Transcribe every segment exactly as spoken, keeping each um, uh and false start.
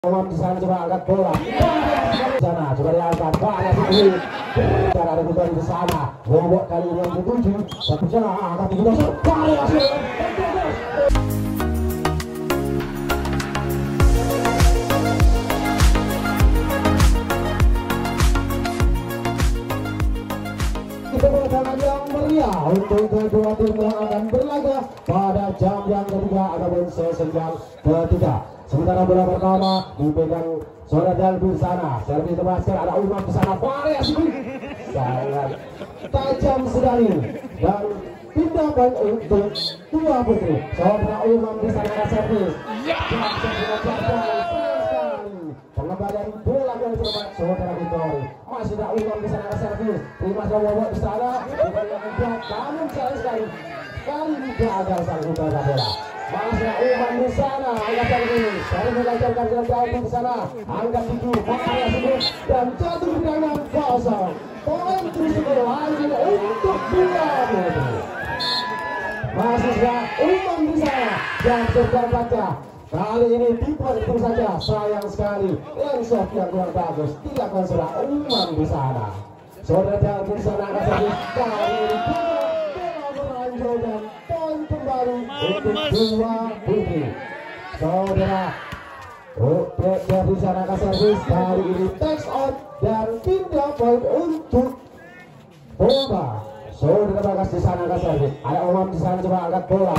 Umam di sana coba angkat bola. Di sana coba diangkat. Banyak sekali. Dan ada juga di sana. Bobok kali ini yang ketujuh. Satu jalan angkat di dasar. Banyak sekali. Kemenangan yang meriah untuk kedua tim yang akan berlaga pada jam yang ketiga ataupun sesi yang ketiga. Sementara bola pertama dipegang Saudara Dalbi sana, servis terakhir ada Umam di sana, variasi sangat tajam sekali dan tindakan untuk dua putri. Saudara Umam di sana ada servis. Pengembalian bola yang terbaik Saudara Victory. Masih ada Umam di sana ada servis. Terima kasih Bobok di sana. Bukan yang mudah, namun sayang sekali kali ini gagal sang utara bola. Masih Umam di sana, angkat servis. Servis dilancarkan dengan Dalbi di sana. Angkat tujuh, variasi dan jatuh di tangan kosong. Poin terus berlanjut untuk dua putri. Masih ada Umam di sana yang terbaca. Kali ini tipe itu saja, sayang sekali. Lensop yang kurang bagus, tidak akan sudah Umam di sana. Saudara Dalbi di sana angkat servis. Kali ini bola berlanjut dan poin kembali untuk dua putri. Saudara Rupek dari sana ke servis. Kali ini text out dan pindah poin untuk Boba. Saudara Bagas di sana ke servis. Ada Umam di sana coba angkat bola.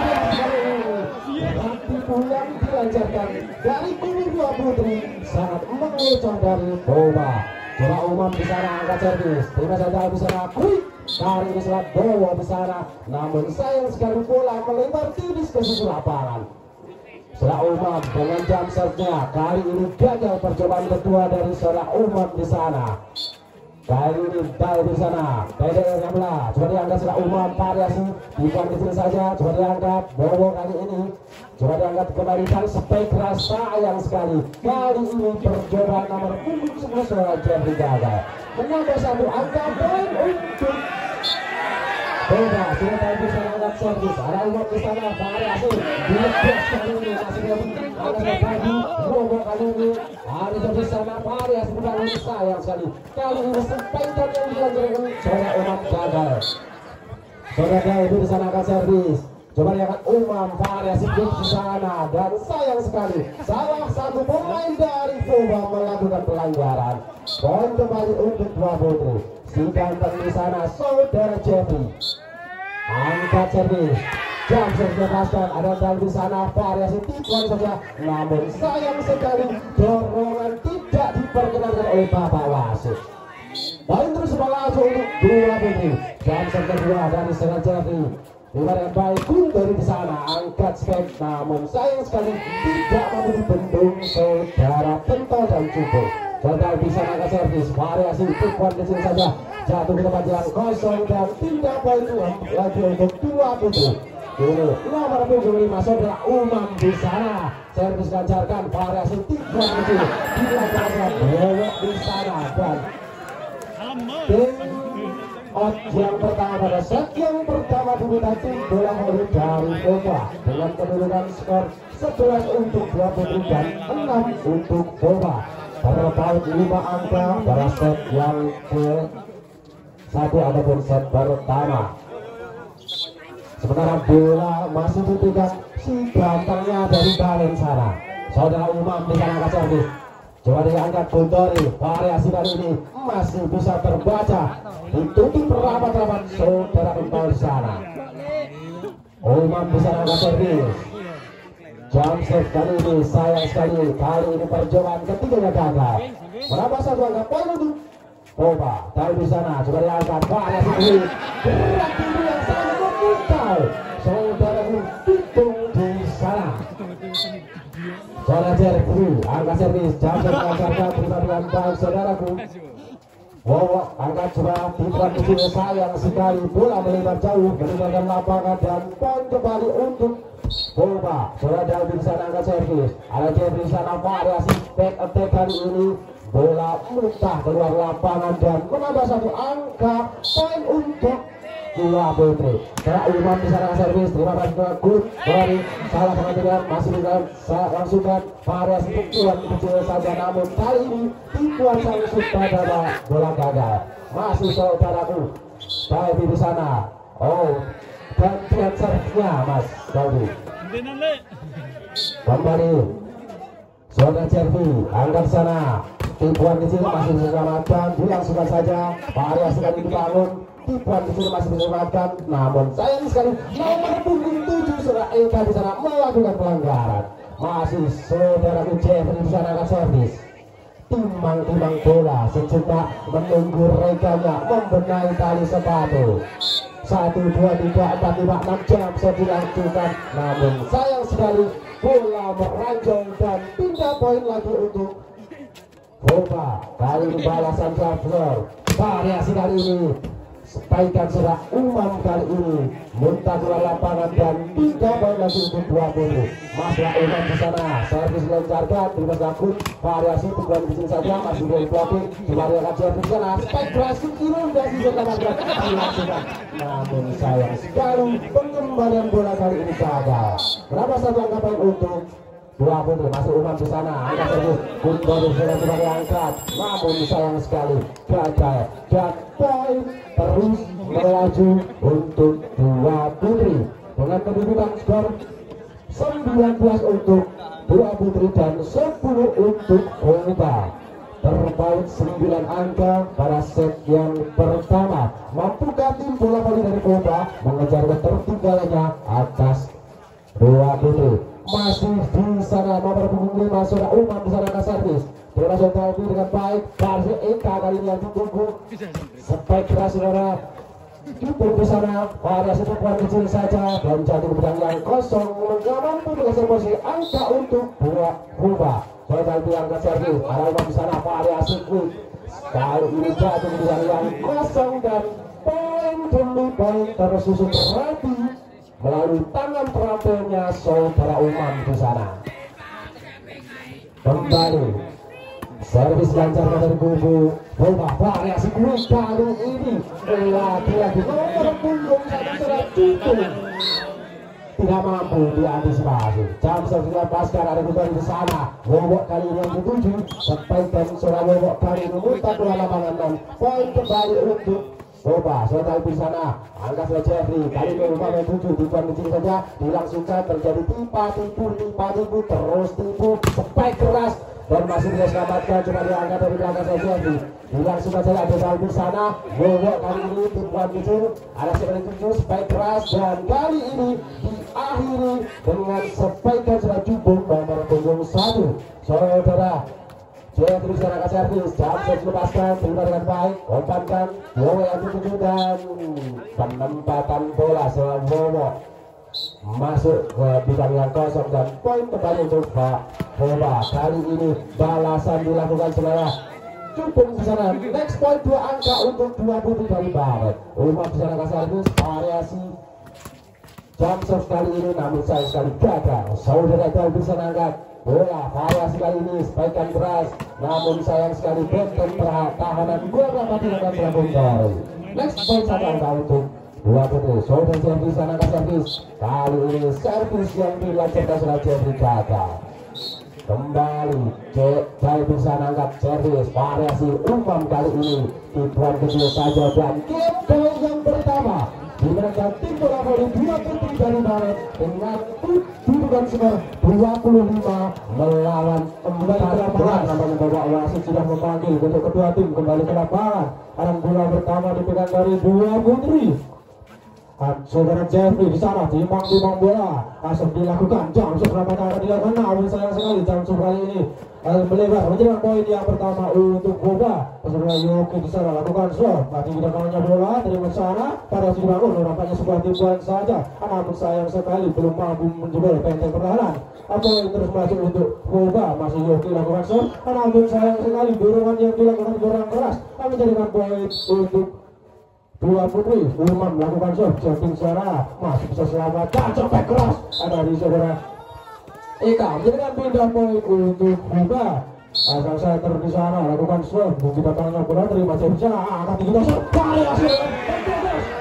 Tipu yang dilancarkan dari kubu dua putri sangat mengecoh dari Boba. Coba Umam di sana angkat servis. Terima saja di sana quick. Kali ini selat Bowo di sana. Namun sayang sekali bola melebar tipis ke sisi lapangan. Setelah Umam dengan jam serve-nya kali ini gagal percobaan kedua dari seorang Umam di sana. Kali ini Dai di sana, P D enam belas coba diangkat setelah Umam variasi bukan di sini saja, coba diangkat Bowo kali ini, coba diangkat kembali kali Spektra sayang sekali. Kali ini percobaan nomor punggung sebelas seorang Jeffrey gagal. Menambah satu angka poin untuk Boba. Sudah tahu bisa angkat servis. Ada Umam di sana variasi dilepas kali ini masih belum angkat lagi. Bobo kali ini ada di sana variasi bukan lagi sayang sekali. Kali ini sepanjang yang dilanjutkan Saudara Umam gagal. Saudara Dalbi di sana angkat servis. Coba lihat Umam variasi di sana dan sayang sekali salah satu pemain dari Boba melakukan pelanggaran. Poin kembali untuk dua putri. Sedangkan di sana Saudara Jeffrey angkat servis. Jam servis lepaskan. Ada Dalbi di sana variasi tipuan saja. Namun sayang sekali dorongan tidak diperkenankan oleh Bapak Wasit. Poin terus berlangsung untuk dua putri. Jam servis kedua dari Saudara Jeffrey. Dengan baik pun dari di sana angkat spek, namun sayang sekali tidak mampu dibendung Saudara Pentol dan Cukup. Saudara bisa angkat servis variasi tipuan di sini saja jatuh ke tempat yang kosong dan tindak poin lagi untuk dua putri. Ini nomor punggung lima Saudara Umam di sana servis lancarkan variasi tipuan di sini dilakukan Bowo di sana dan tim out yang pertama pada set yang pertama diminati bola voli dari Boba dengan kedudukan skor sebelas untuk dua putri dan enam untuk Boba. Pada poin lima angka pada set yang ke satu ataupun set pertama. Sementara bola masih dipegang si gantengnya dari Balen sana. Saudara Umam di sana angkat servis. Coba diangkat Buntori, variasi kali ini masih bisa terbaca. Ditutup rapat-rapat Saudara Pentol di sana. Umam bisa angkat servis. Jam serve kali ini sayang sekali. Kali ini percobaan ketiganya gagal. Berapa satu angka poin untuk Boba. Tahu di sana. Coba diangkat variasi ini. Berat ini yang sangat memukau. Saudara Hitung di sana. Saudara Jeffrey angkat servis. Jam serve lancarkan terima dengan baik saudaraku. Bowo angkat coba tipuan di sini sayang sekali bola melebar jauh meninggalkan lapangan dan poin kembali untuk Boba. Saudara Dalbi di sana angkat servis. Ada Jeffrey di sana variasi back attack kali ini bola muntah keluar lapangan dan menambah satu angka poin untuk dua putri. Setelah Umam di sana servis, terima kasih good dari salah perhatian masih bisa langsungkan variasi pukulan kecil saja, namun kali ini tipuan sang pada bola gagal. Masih saudaraku Daudi di sana. Oh, gantian servisnya Mas Daudi. Kembali saudara Jervi, angkat sana. Tipuan kecil masih diselamatkan, dilangsungkan saja. Variasi kali dibangun. Tipuan kecil masih diselamatkan, namun sayang sekali nomor punggung tujuh Saudara Eka di sana melakukan pelanggaran. Masih saudara Jervi di sana akan servis. Timbang-timbang bola sejenak menunggu reganya membenahi tali sepatu. Satu, dua, tiga, empat, lima, enam jam sudah dilakukan, namun sayang sekali bola meranjang dan pindah poin lagi untuk Boba. Kali ini balasan Jaflor. Variasi kali ini sebaikkan sudah Umam kali ini muntah keluar lapangan dan tiga poin lagi untuk dua puluh. Maslah Umam di sana servis loncarkan terima kasih. Variasi pukulan di sini saja masih dari blocking. Kembali akan servis di sana spike klasik inundasi selamatkan dilangsungkan, namun sayang sekali pengembalian bola kali ini gagal. Berapa satu angka poin untuk dua puluh. Masih Umam di sana angkat servis Kunto sudah coba diangkat, namun sayang sekali gagal dan poin terus melaju untuk dua putri dengan kedudukan skor sembilan belas untuk dua putri dan sepuluh untuk Boba. Terpaut sembilan angka pada set yang pertama. Mampukah tim bola voli dari Boba mengejar ketertinggalannya atas dua putri? Masih di sana nomor punggung lima Saudara Umam di sana servis. Terima kasih dengan baik dari Eka kali ini yang ditunggu. Spike keras Saudara. Cukup di sana variasi pukulan kecil saja dan jatuh ke yang kosong nggak mampu dengan posisi angka untuk dua Boba. Saudara itu angkat servis. Ada Umam di sana variasi quick. Kali ini jatuh ke yang kosong dan poin demi poin terus susun rapi melalui tangan terampilnya Saudara Umam di sana. Kembali servis lancar dari kubu Boba. Variasi kuis kali ini lagi-lagi nomor punggung satu sudah cukup tidak mampu diantisipasi. Jam servis lepaskan ada kembali di sana. Wobok kali ini yang ketujuh sampaikan Saudara Wobok kali ini muntah keluar lapangan dan poin kembali untuk Boba. Saudara di sana angkat oleh Jeffrey. Kali ini Boba yang tujuh tipuan kecil saja dilangsungkan terjadi tipa tipu tipa tipu terus tipu spike keras dan masih bisa selamatkan, cuma diangkat dari belakang oleh Jeffrey. Dilangsungkan saja ada di sana. Boba kali ini tipuan kecil ada sebanyak tujuh spike keras dan kali ini diakhiri dengan spike yang sudah cukup nomor punggung satu Saudara Jeffrey sekarang akan servis, jam saya lepaskan, terima dengan baik, umpankan, Bowo yang tujuh dan penempatan bola seorang Bowo masuk ke bidang yang kosong dan poin kembali untuk Pak Boba. Kali ini balasan dilakukan sebenarnya cukup di sana. Next point dua angka untuk dua putri dari Barat. Umam di sana akan servis, variasi jam serve kali ini namun saya sekali gagal. Saudara itu bisa angkat bola variasi kali ini sebaikkan keras namun sayang sekali benteng pertahanan gua dapat tidak terlalu jauh. Next point satu angka untuk dua putri. Saudara Jeffrey sana akan servis, kali ini servis yang dilancarkan oleh Jeffrey gagal. Kembali Jeffrey bisa angkat servis, variasi Umam kali ini tipuan kecil saja dan game point yang pertama dimenangkan tim bola voli dua putri dari Barat dengan kedudukan skor dua puluh lima melawan empat belas. Nampaknya Bapak wasit sudah memanggil untuk kedua tim kembali ke lapangan. Arang bola pertama dipegang dari dua putri. Saudara Jeffrey di sana timbang-timbang bola langsung dilakukan jam seberapa akan dilakukan, namun sayang sekali jam kali ini melebar menjelang poin yang pertama untuk Boba. Saudara Yoki di sana lakukan slot, tapi tidak namanya bola dari sana pada si bangun nampaknya sebuah tipuan saja, namun sayang sekali belum mampu menjebol benteng pertahanan. Apa yang terus masuk untuk Boba, masih Yoki lakukan slot, namun sayang sekali dorongan yang dilakukan kurang keras menjadikan poin untuk dua putri. Umam melakukan shot, shooting secara masih bisa selamatkan, copet keras ada di saudara Eka menjadikan pindah poin untuk Boba. Asal saya terus di sana lakukan shot, bukti datangnya bola terima di sana, angkat tinggi dasar variasi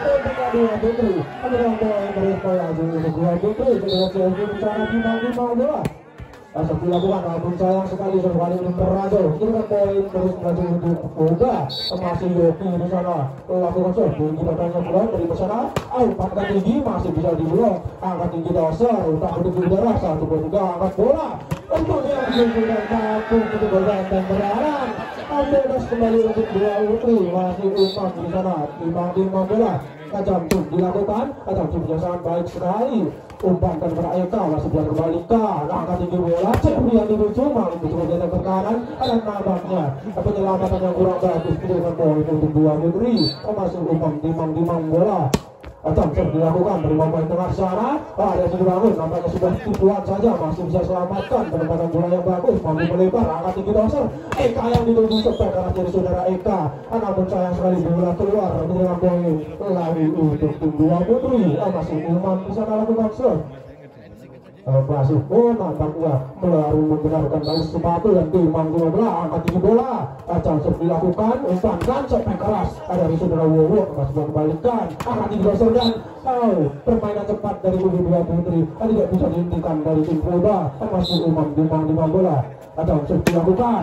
dua putri. Ada poin terus melaju untuk dua putri. Sudah jadi bicara bintang-bintang bola. Asal dilakukan namun sayang sekali sekali untuk Rajo. Ini kan poin terus melaju untuk Boga. Masih Yoki di sana lakukan serve tinggi datangnya bola dari sana. Angkat tinggi masih bisa dibuang. Angkat tinggi dasar tak menuju udara satu dua tiga angkat bola. Untuk yang sudah satu untuk berganteng berarang. Ambil kembali untuk dua putri. Masih umpan di sana timbang-timbang bola. Kacang tuh dilakukan, kacang tuh sangat baik sekali. Umpankan kepada Eka, masih bisa kembalikan. Angkat tinggi bola, Jeffrey yang dituju, malah mencoba jatuh ke kanan. Ada nampaknya penyelamatan yang kurang bagus. Dengan poin untuk dua putri. Masih umpan timang-timang bola. Kacang tuh dilakukan dari pemain tengah sana. Ada yang sudah bangun, nampaknya sudah tipuan saja, masih bisa selamatkan. Penempatan bola yang bagus, mampu melebar. Angkat tinggi dasar. Eka yang dituju sepek karena jadi saudara Eka. Namun sayang sekali bola keluar dengan poin lari untuk tim dua putri. Masih umpan bisa lakukan serve. Masih oh nampaknya melalui membenarkan dari sepatu dan timang dua bola. Angkat tinggi bola, kacang serve dilakukan, umpankan sepek keras. Ada dari saudara Wowo, masih kembalikan. Angkat tinggi dasar dan oh, permainan cepat dari tim dua putri tidak bisa dihentikan dari tim Boba. Masih umpan timang-timang bola, kacang serve dilakukan.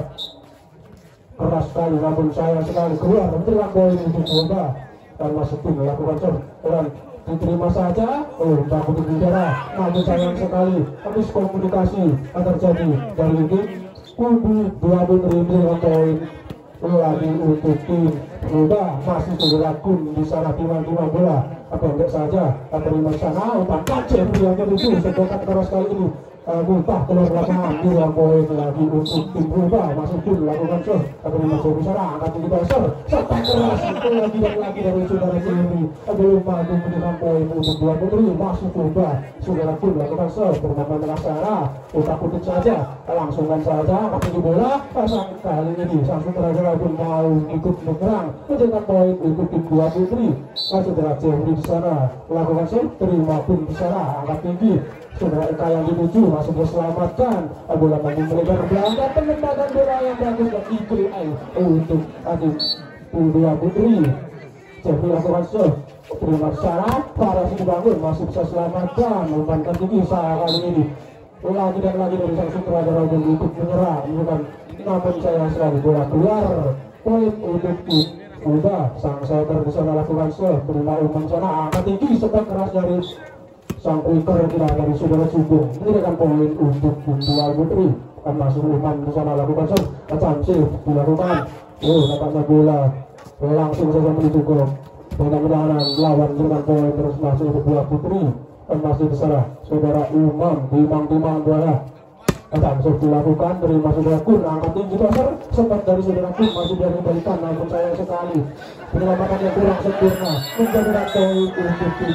Keras sekali namun sayang sekali keluar memberikan poin untuk Boba. Dan masuk tim melakukan serve dan diterima saja. Oh takut di udara namun sayang sekali habis komunikasi terjadi dari tim kubu dua putri memberikan poin lagi untuk tim Boba. Masih berlaku di sana timang-timang bola pendek saja terima sana umpan kacir yang menuju sedotan keras kali ini. Muntah keluar lapangan dua poin lagi untuk tim Boba. Masuk tim lakukan serve tapi masuk di sana angkat tinggi dasar sepak keras lagi dan lagi dari saudara Ciri belum mampu memberikan poin untuk dua putri. Masuk Boba saudara pun lakukan serve bermain tengah sana utak putik saja langsungkan saja angkat tinggi bola. Pasang kali ini sang saudara pun mau ikut menyerang menjadikan poin untuk tim dua putri. Saudara Ciri di sana lakukan serve terima pun di sana angkat tinggi. Saudara Eka yang dituju masih diselamatkan. Bola lagi melebar belakang penempatan bola yang bagus dan ikut air untuk adik dua putri. Jeffrey lakukan serve terima syarat para si bangun masih bisa selamatkan umpankan tinggi saat kali ini lagi dan lagi dari sang sutradara dan ikut menyerang bukan namun saya selalu bola keluar poin untuk tim Boba. Sang center di sana lakukan serve terima umpan sana angkat tinggi sepak keras dari sang wicker yang tidak dari saudara Sugeng memberikan poin untuk tim dua putri. Masuk umpan di sana lakukan serve kacang serve dilakukan. Oh nampaknya bola langsung saja menuju ke mudah-mudahan lawan dengan poin terus masuk untuk dua putri. Dan masih di sana saudara Umam timang-timang bola kacang serve dilakukan terima saudara Kun angkat tinggi dasar sempat dari saudara Kun masih dari balikan namun sayang sekali penyelamatan yang kurang sempurna menjadikan poin untuk tim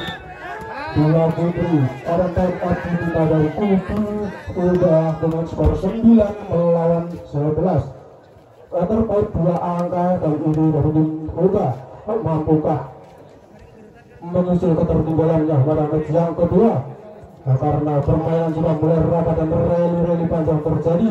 dua putri. Ada time out kita dari kubu Boba dengan skor sembilan melawan sebelas. Terpaut dua angka kali ini dari tim Boba. Mampukah menyusul ketertinggalannya pada match yang kedua? Nah, karena permainan sudah mulai rapat dan rally-rally panjang terjadi.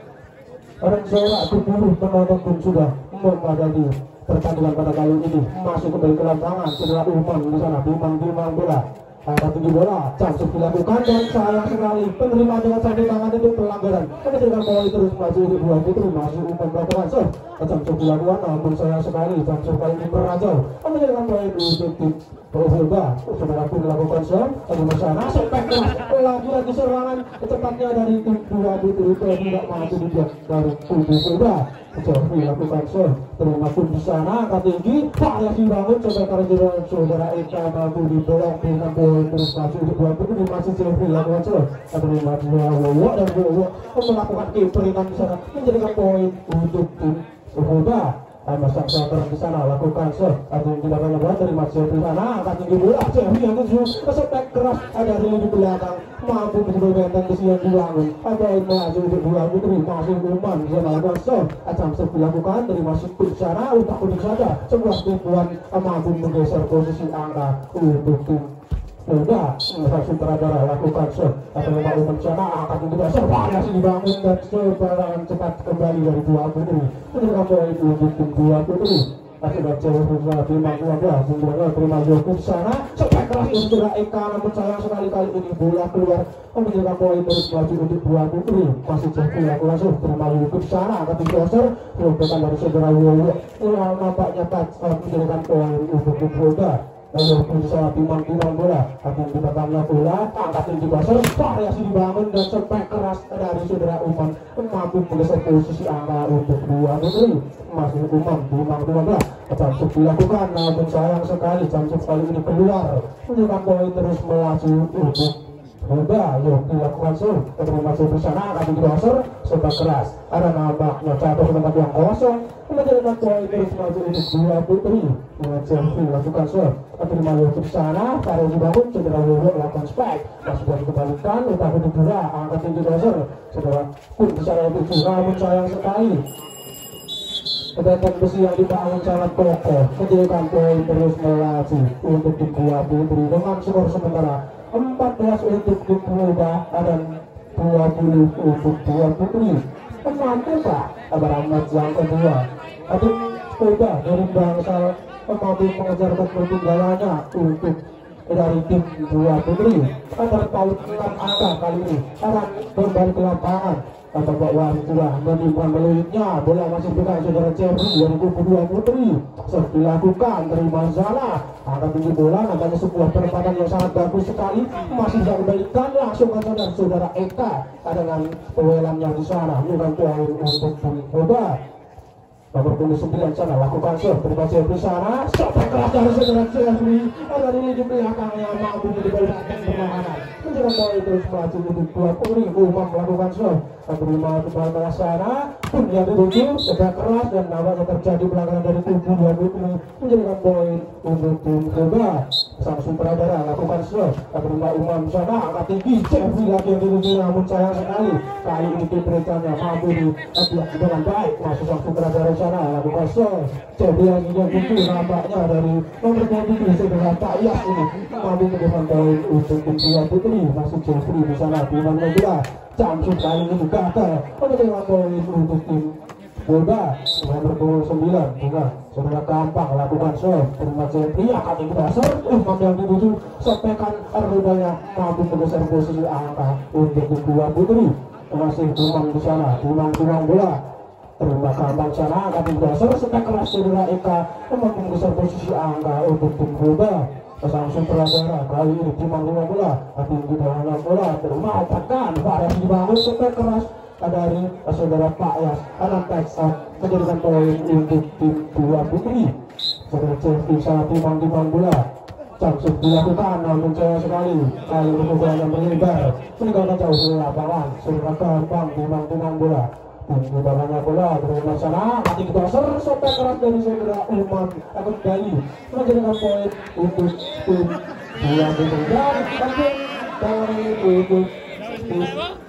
Orang sorak tubuh penonton pun sudah memadati pertandingan pada kali ini. Masuk kembali ke lapangan setelah umpan di sana timang-timang bola. Angkat tinggi bola, cancuk dilakukan dan sayang sekali penerima dengan sakit tangan itu pelanggaran. Menjadikan bola terus maju di dua putri masih umpan melakukan serve. Cancuk dilakukan namun sayang sekali cancuk kali ini berajau. Menjadikan bola itu untuk tim Boba. Saudara pun melakukan serve dari sana sepek keras lagi lagi serangan kecepatnya dari tim dua putri itu tidak mampu dibuat dari kubu Boba. Jeffrey lakukan serve terima pun di sana angkat tinggi Pak dibangun saudara saudara Eka mampu dibolong dengan poin terus maju untuk dua putri. Masih Jeffrey lakukan serve terima dua Wowo dan Wowo melakukan kiperingan di sana menjadikan poin untuk tim Boba. Masang center di sana lakukan serve atau dilakukan bola dari Mas Jeffrey sana angkat tinggi bola Jeffrey yang tuju kesepek keras ada di di belakang mampu mencoba benteng kesian dibangun poin melaju untuk dua putri. Masih umpan bisa melakukan serve acam serve dilakukan dari masuk ke sana untuk kuning saja sebuah tipuan mampu menggeser posisi angka untuk tim Boba. Sang sutradara lakukan serve atau memang rencana angkat tinggi dasar variasi dibangun dan sebarangan cepat kembali dari dua putri menjadikan poin untuk tim dua putri. masih baca berusaha terima keluarga sebenarnya terima Yokub sana sampai keras dan sudah Eka namun sayang sekali kali ini bola keluar menjadikan poin terus maju untuk dua putri masih jatuh aku langsung terima Yokub sana tapi crosser merupakan dari saudara Yoyo ini nampaknya menjadikan poin untuk Yoga lalu berusaha timang-timang bola akan dipertanya bola angkat tinggi pasar variasi dibangun dan sampai keras dari saudara Umam mampu menggeser posisi angka untuk dua putri masih Umam timang-timang bola Jamsuk dilakukan namun sayang sekali Jamsuk kali ini keluar menunjukkan poin terus melaju untuk Yoga yuk dilakukan sur ketemu masuk di sana akan tinggi pasar sampai keras ada nampaknya jatuh ke tempat yang kosong menjadikan poin terus maju untuk dua putri dengan Jamsuk dilakukan sur terima Yusuf sana taruh dibangun saudara Yoyo lakukan spek masih sudah dikembalikan utah untuk dua angkat tinggi dasar saudara pun di sana itu namun sayang sekali kebetulan besi yang dibangun sangat kokoh menjadikan poin terus melaju untuk di dua putri dengan skor sementara empat belas untuk tim Polda dan dua puluh untuk dua putri mampu Pak Abramat yang kedua adik Polda dari bangsal mampu mengejar ketertinggalannya untuk dari tim dua putri akan paut enam angka kali ini akan kembali ke lapangan atau Pak sudah menimbang meluitnya bola masih pegang saudara Cherry dari kubu dua putri serta dilakukan terima sana akan tinggi bola namanya sebuah perempatan yang sangat bagus sekali masih bisa kembalikan langsung ke saudara saudara Eka dengan pewelannya di sana bukan poin untuk tim Polda nomor puluh sembilan sana lakukan serve terima Cherry sana sampai keras dari saudara Cherry ada ini di belakangnya mampu dibalikan perlawanan menjaga poin terus maju untuk dua putri Umam melakukan serve menerima kembali ke sana pun yang dituju sudah keras dan nampaknya terjadi pelanggaran dari tubuh dua putri menjadikan poin untuk tim Polda sang sutradara lakukan serve menerima Umam sana angkat tinggi Cherry lagi yang dituju namun sayang sekali kali ini tim berencana mampu diambil dengan baik masuk sang sutradara sana lakukan serve Cherry yang dituju nampaknya dari nomor dua puluh saudara Pak Yas ini mampu mendapat poin untuk tim dua putri masih Cherry di sana di mana bola Jamsuk kali ini gagal menerima poin untuk tim Polda nomor dua puluh sembilan dengan saudara Gampang lakukan serve terima Cherry akan tinggi dasar Umam yang dituju sampaikan rodanya mampu menggeser posisi angka untuk tim dua putri masih Umam di sana timang-timang bola terima Gampang sana akan tinggi dasar sampai keras saudara Eka mampu menggeser posisi angka untuk tim Polda sang sutradara kali ini timang lima bola tinggi dalam bola terima tekan variasi dibangun sampai keras dari saudara Pak Yas anak Texas menjadikan poin untuk tim dua putri saudara Cherry salah timang-timang bola Jamsuk dilakukan namun sayang sekali kali ini bola yang menyebar meninggalkan jauh dari lapangan saudara Gampang timang-timang bola di bawahnya bola terima sana mati kita ser sampai keras dari saudara Umam akan kembali menjadikan poin untuk tim dua putri dan dari untuk tim